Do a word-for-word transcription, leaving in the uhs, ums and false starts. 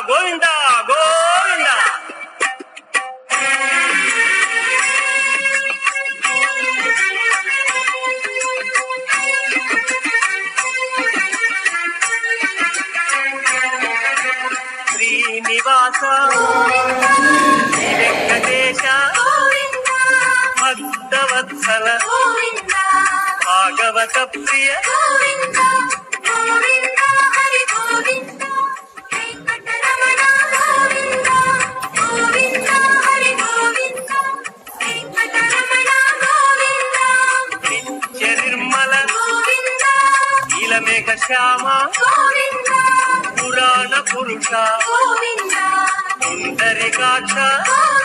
గోవింద గోవింద. శ్రీనివాస శ్రీ వెంకటేశ భక్తవత్సల భాగవత ప్రియ నిత్య నిర్మల నీలమేఘ శ్యామ పురాణ పురుష సుందరికాక్ష